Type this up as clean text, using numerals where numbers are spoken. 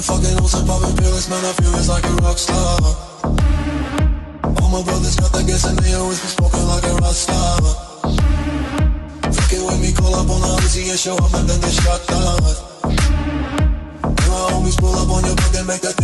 fucking on some poppin' pills, man, I feel it's like a rock star. All my brothers got that gas and they always be smoking like a rock star. Fucking with me, call up on the Uzi and show up and then they shot down. And my homies pull up on your block and make that